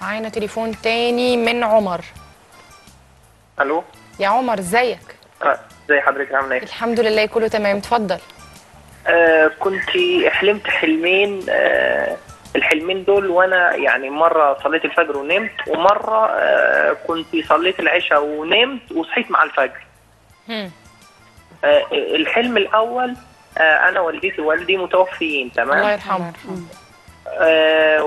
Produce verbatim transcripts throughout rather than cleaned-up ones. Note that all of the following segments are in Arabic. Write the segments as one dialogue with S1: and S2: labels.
S1: معانا تليفون تاني من عمر.
S2: الو
S1: يا عمر ازيك؟
S2: اه ازي حضرتك، عامله ايه؟
S1: الحمد لله كله تمام، اتفضل.
S2: آه كنت حلمت حلمين، آه الحلمين دول وانا يعني مره صليت الفجر ونمت، ومره آه كنت صليت العشاء ونمت وصحيت مع الفجر.
S1: هم.
S2: آه الحلم الاول، آه انا والدتي ووالدي متوفيين، تمام؟
S1: الله يرحمه.
S2: آه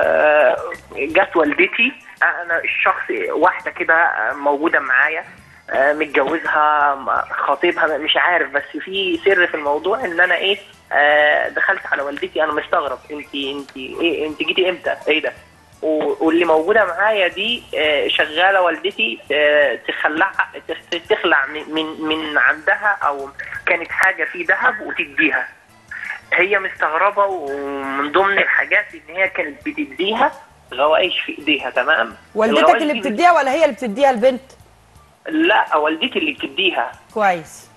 S2: وجت والدتي، انا الشخص واحده كده موجوده معايا، آه متجوزها خطيبها مش عارف، بس في سر في الموضوع ان انا ايه، آه دخلت على والدتي انا مستغرب، انت انت ايه، انت جيتي امتى؟ ايه ده؟ واللي موجوده معايا دي آه شغاله والدتي، آه تخلع تخلع من من من عندها، او كانت حاجه في ذهب وتديها. هي مستغربه، ومن ضمن الحاجات ان هي كانت بتديها غوايش في ايديها، تمام؟
S3: والدتك اللي بتديها ولا هي اللي بتديها البنت؟
S2: لا، والدتي اللي بتديها.
S3: كويس.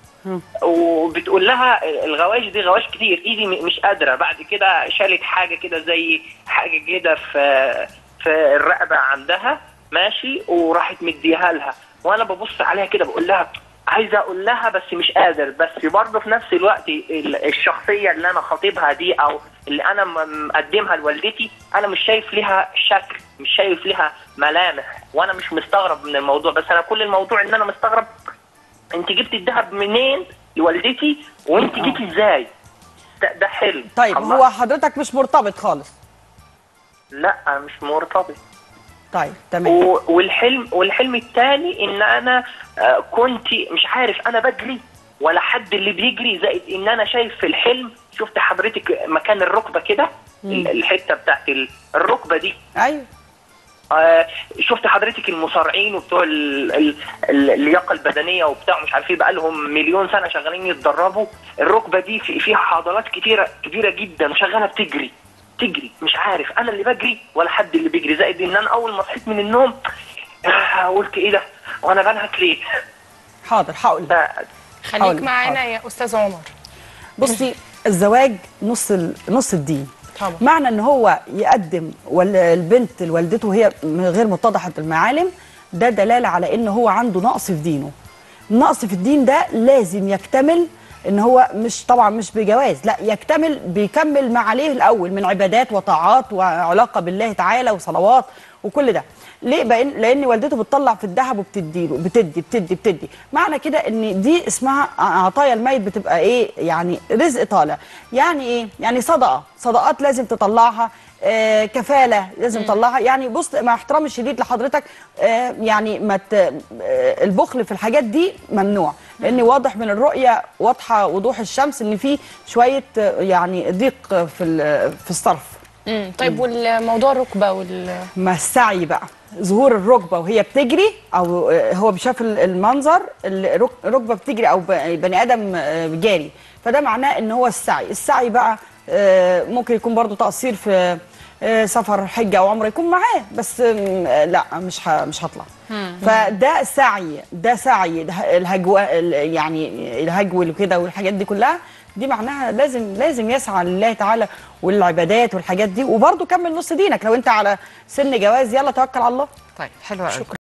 S2: وبتقول لها الغوايش دي غوايش كتير، ايدي مش قادره. بعد كده شالت حاجه كده زي حاجه كده في في الرقبه عندها، ماشي، وراحت مديها لها، وانا ببص عليها كده بقول لها عايزه اقول لها بس مش قادر. بس برضه في نفس الوقت الشخصيه اللي انا خاطبها دي او اللي انا مقدمها لوالدتي، انا مش شايف لها شكل، مش شايف لها ملامح، وانا مش مستغرب من الموضوع. بس انا كل الموضوع ان انا مستغرب انت جبتي الذهب منين لوالدتي، وانت جيتي ازاي؟ ده, ده حلم.
S3: طيب الله. هو حضرتك مش مرتبط خالص؟
S2: لا مش مرتبط.
S3: طيب تمام.
S2: والحلم والحلم الثاني ان انا كنت مش عارف انا بجري ولا حد اللي بيجري، زائد ان انا شايف في الحلم، شفت حضرتك مكان الركبه كده، الحته بتاعت الركبه دي.
S3: ايوه.
S2: آه شفت حضرتك المصارعين وبتوع اللياقه البدنيه وبتاع مش عارف ايه، بقى لهم مليون سنه شغالين يتدربوا، الركبه دي فيها عضلات كتيره كبيره جدا وشغاله بتجري تجري مش عارف انا اللي بجري ولا حد اللي بيجري، زائد ان انا اول ما صحيت من النوم آه قلت ايه ده وانا بنهك ليه؟
S3: حاضر هقول لك.
S1: خليك معانا يا استاذ عمر.
S3: بصي، الزواج نص نص الدين
S1: طبعا.
S3: معنى ان هو يقدم البنت لوالدته وهي غير متضحه المعالم، ده دلاله على ان هو عنده نقص في دينه. النقص في الدين ده لازم يكتمل، ان هو مش طبعا مش بجواز، لا يكتمل بيكمل ما عليه الاول من عبادات وطاعات وعلاقه بالله تعالى وصلوات وكل ده. ليه؟ لان والدته بتطلع في الذهب وبتديله، بتدي بتدي بتدي معنى كده ان دي اسمها عطايا الميت، بتبقى ايه يعني؟ رزق طالع. يعني ايه؟ يعني صدقه، صدقات لازم تطلعها، آه كفاله لازم تطلعها. يعني بص، مع احترامي الشديد لحضرتك، آه يعني ما آه البخل في الحاجات دي ممنوع، لان واضح من الرؤيه واضحه وضوح الشمس ان في شويه يعني ضيق في في الصرف.
S1: امم طيب والموضوع الركبه وال
S3: ما السعي بقى، ظهور الركبه وهي بتجري، او هو شاف المنظر الركبه بتجري او بني ادم جاري، فده معناه ان هو السعي. السعي بقى ممكن يكون برضو تقصير في سفر حجه او عمره يكون معاه، بس لا مش مش هطلع. فده سعي، ده سعي الهجو، يعني الهجو وكده والحاجات دي كلها، دي معناها لازم لازم يسعى لله تعالى والعبادات والحاجات دي. وبرضو كمل نص دينك، لو انت على سن جواز يلا توكل على الله.
S1: طيب حلو قوي.